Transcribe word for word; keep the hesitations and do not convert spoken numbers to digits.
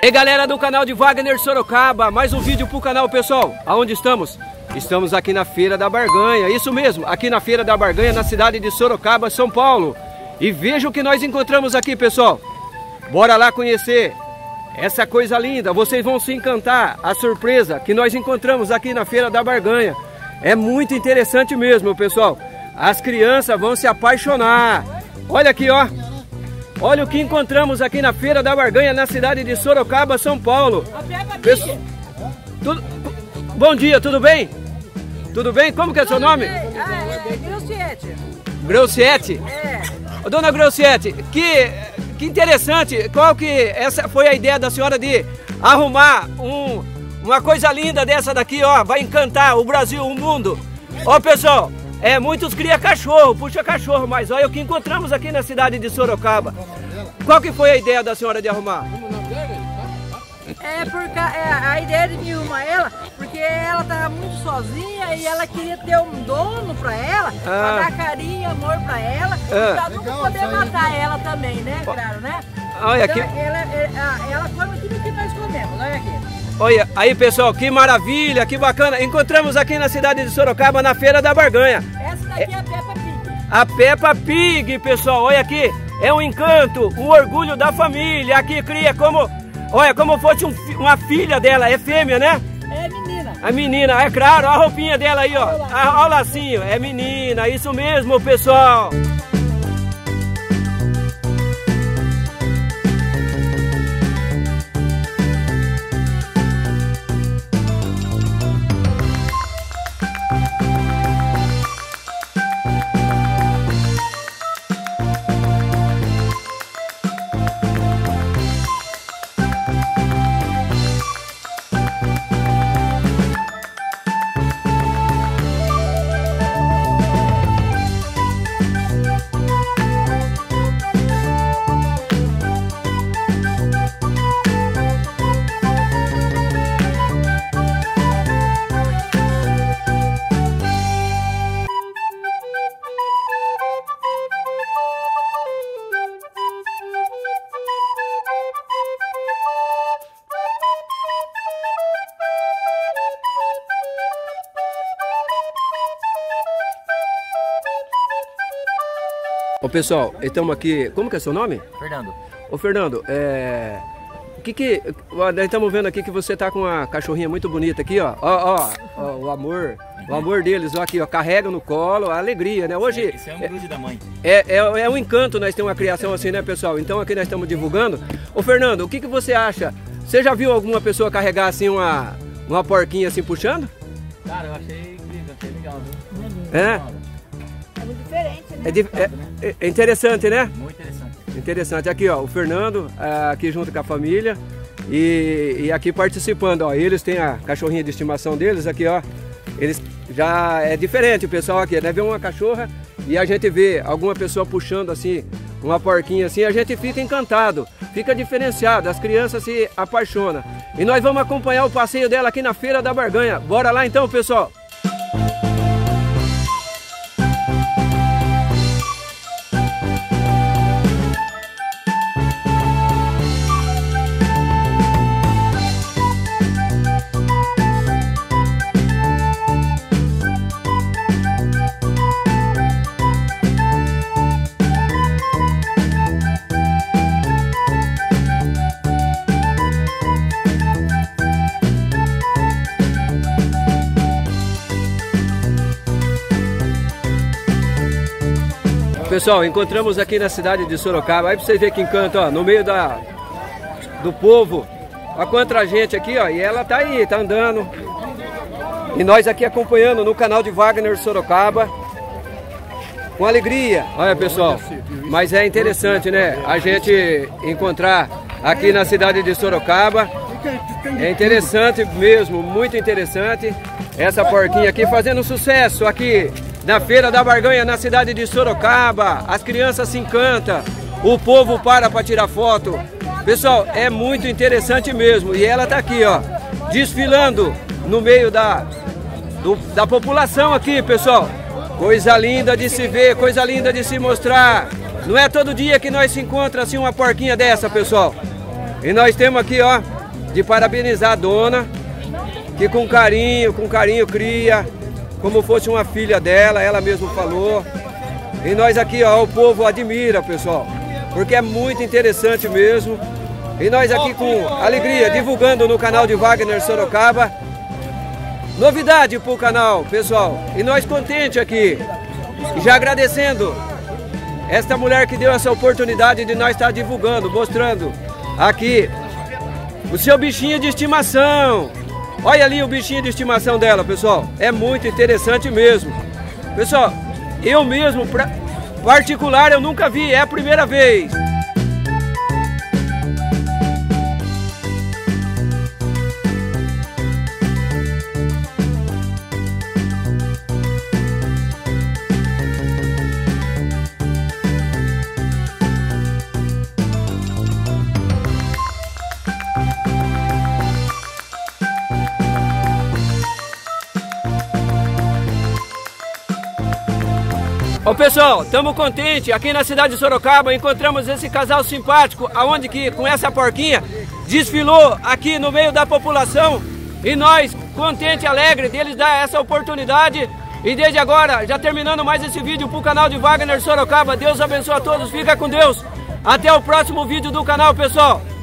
E galera do canal de Wagner Sorocaba, mais um vídeo pro canal, pessoal. Aonde estamos? Estamos aqui na Feira da Barganha, isso mesmo, aqui na Feira da Barganha, na cidade de Sorocaba, São Paulo. E veja o que nós encontramos aqui, pessoal. Bora lá conhecer essa coisa linda, vocês vão se encantar. A surpresa que nós encontramos aqui na Feira da Barganha é muito interessante mesmo, pessoal. As crianças vão se apaixonar. Olha aqui, ó. Olha o que encontramos aqui na Feira da Barganha, na cidade de Sorocaba, São Paulo. Pessoal, tudo... Bom dia, tudo bem? Tudo bem? Como que é seu nome? Ah, é Greuciete. Greuciete? É. Dona Greuciete, que, que interessante. Qual que essa foi a ideia da senhora de arrumar um, uma coisa linda dessa daqui, ó? Vai encantar o Brasil, o mundo. Ó, pessoal. É, muitos criam cachorro, puxa cachorro, mas olha o que encontramos aqui na cidade de Sorocaba. Qual que foi a ideia da senhora de arrumar? É porque é, a ideia de me arrumar ela, porque ela estava muito sozinha e ela queria ter um dono pra ela, ah. pra dar carinho e amor pra ela, ah. pra nunca poder matar ela também, né, claro, né? Olha então, aqui. Ela, ela, ela come tudo que nós comemos, olha aqui. Olha, aí pessoal, que maravilha, que bacana. Encontramos aqui na cidade de Sorocaba, na Feira da Barganha. Essa daqui é a Peppa Pig. A Peppa Pig, pessoal, olha aqui. É um encanto, um orgulho da família. Aqui cria como, olha, como fosse um, uma filha dela, é fêmea, né? É menina. A menina, é claro, a roupinha dela aí, ó. Olha o lacinho, é menina, isso mesmo, pessoal. Ô pessoal, estamos aqui, como que é seu nome? Fernando. Ô Fernando, é... O que que... Nós estamos vendo aqui que você tá com uma cachorrinha muito bonita aqui, ó. Ó, ó, ó o amor, o amor deles, ó, aqui, ó, carrega no colo, a alegria, né? Hoje... Esse é um grude da mãe. É, é, é um encanto nós temos uma criação assim, né, pessoal? Então aqui nós estamos divulgando. Ô Fernando, o que que você acha? Você já viu alguma pessoa carregar assim uma, uma porquinha assim puxando? Cara, eu achei incrível, achei legal, viu? É? É muito diferente, né? É, de, é, é interessante, né? Muito interessante. Interessante. Aqui, ó, o Fernando, aqui junto com a família e, e aqui participando, ó. Eles têm a cachorrinha de estimação deles aqui, ó. Eles já é diferente o pessoal aqui, né? Vê uma cachorra e a gente vê alguma pessoa puxando assim, uma porquinha assim, a gente fica encantado, fica diferenciado, as crianças se apaixonam. E nós vamos acompanhar o passeio dela aqui na Feira da Barganha. Bora lá então, pessoal! Pessoal, encontramos aqui na cidade de Sorocaba, aí pra vocês verem que encanto, ó, no meio da, do povo, olha quanta gente aqui, ó, e ela tá aí, tá andando, e nós aqui acompanhando no canal de Wagner Sorocaba, com alegria, olha pessoal, mas é interessante, né, a gente encontrar aqui na cidade de Sorocaba, é interessante mesmo, muito interessante, essa porquinha aqui fazendo sucesso aqui na Feira da Barganha, na cidade de Sorocaba. As crianças se encantam, o povo para para tirar foto. Pessoal, é muito interessante mesmo. E ela tá aqui, ó, desfilando no meio da, do, da população aqui, pessoal. Coisa linda de se ver, coisa linda de se mostrar. Não é todo dia que nós se encontra assim uma porquinha dessa, pessoal. E nós temos aqui, ó, de parabenizar a dona, que com carinho, com carinho cria, como fosse uma filha dela, ela mesma falou. E nós aqui, ó, o povo admira, pessoal, porque é muito interessante mesmo. E nós aqui com alegria, divulgando no canal de Wagner Sorocaba. Novidade pro canal, pessoal. E nós contentes aqui, já agradecendo esta mulher que deu essa oportunidade de nós estar divulgando, mostrando aqui o seu bichinho de estimação. Olha ali o bichinho de estimação dela, pessoal. É muito interessante mesmo. Pessoal, eu mesmo, pra particular, eu nunca vi, é a primeira vez. Ô pessoal, estamos contentes, aqui na cidade de Sorocaba encontramos esse casal simpático, aonde que com essa porquinha desfilou aqui no meio da população, e nós, contente e alegre deles dar essa oportunidade. E desde agora, já terminando mais esse vídeo pro canal de Wagner Sorocaba, Deus abençoe a todos, fica com Deus, até o próximo vídeo do canal, pessoal.